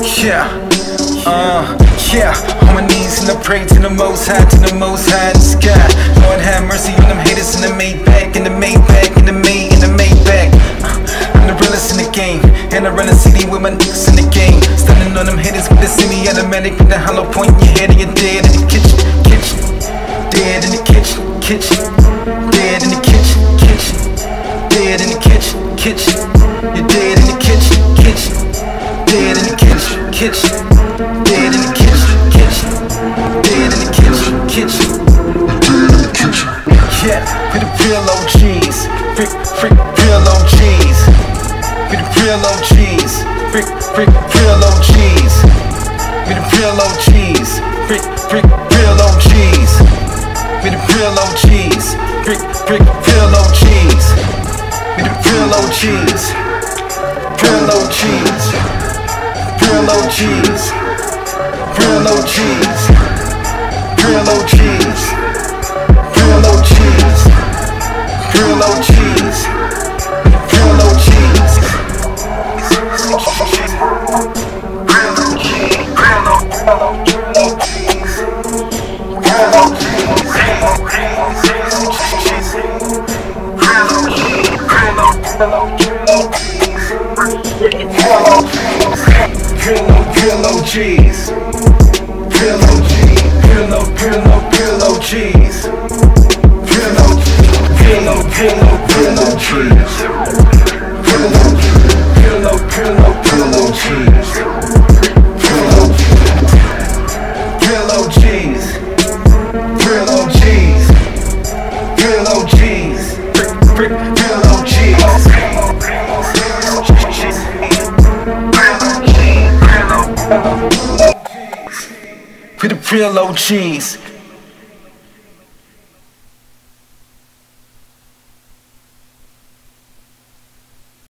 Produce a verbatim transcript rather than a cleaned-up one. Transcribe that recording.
Yeah, uh, yeah. On my knees and I pray to the Most High, to the Most High in the sky. Lord have mercy on them haters in the Maybach, in the Maybach, in the May, in the Maybach. Uh, I'm the realest in the game, and I run the city with my niggas in the game. Stunning on them haters with the semi-automatic, with the hollow point in your head and you're dead in the kitchen, kitchen. Dead in the kitchen, kitchen. Dead in the kitchen, kitchen. Dead in the kitchen, kitchen. You're dead in the kitchen, kitchen. Dead in the kitchen, kitchen. Dead in the kitchen, kitchen. Dead in the kitchen, kitchen. Dead in the kitchen. Yeah, we the real O Gs. Freak, freak, real O Gs. We the real O Gs. Freak, freak, real O Gs. We the real O Gs. Freak, freak, real O Gs. We the real O Gs. Freak, freak, real O Gs. We the real O Gs. Real O Gs. Real O Gs. Real O Gs. Real O Gs. Real O Gs. Real O Gs. Real O Gs. Real O Gs. Real O Gs. Real O Real O Gs, real O Gs, real O, real O, real O Gs, real O, real O, real O, real O Gs, real O, real O, real O, real O Gs, real O, real O Gs, real O Gs, real O Gs, real O Gs. We the real O Gs.